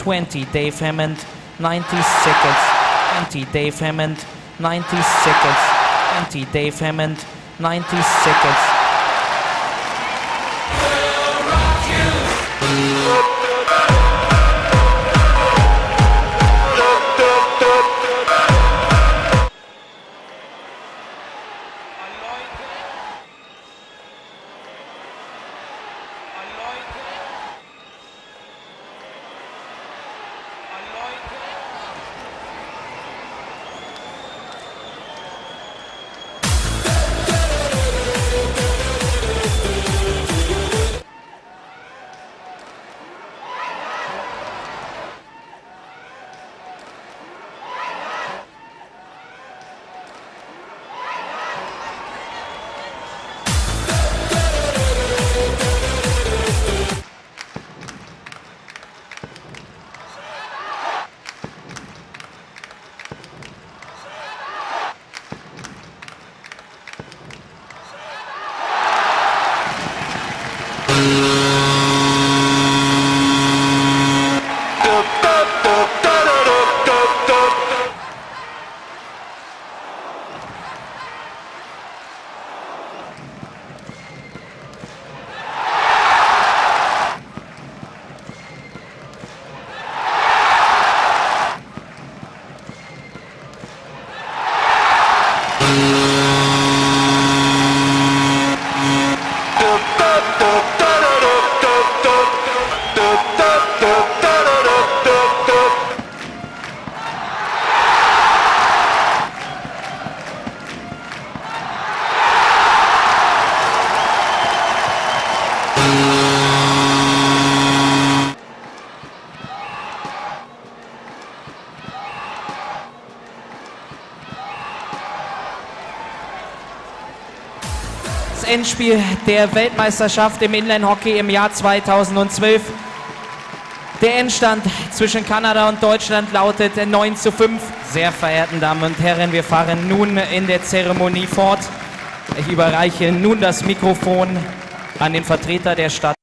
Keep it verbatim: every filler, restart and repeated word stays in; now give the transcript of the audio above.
twenty, Dave Hammond, ninety seconds, twenty, Dave Hammond, ninety seconds, twenty, Dave Hammond, ninety seconds. Endspiel der Weltmeisterschaft im Inline-Hockey im Jahr zweitausendzwölf. Der Endstand zwischen Kanada und Deutschland lautet neun zu fünf. Sehr verehrten Damen und Herren, wir fahren nun in der Zeremonie fort. Ich überreiche nun das Mikrofon an den Vertreter der Stadt.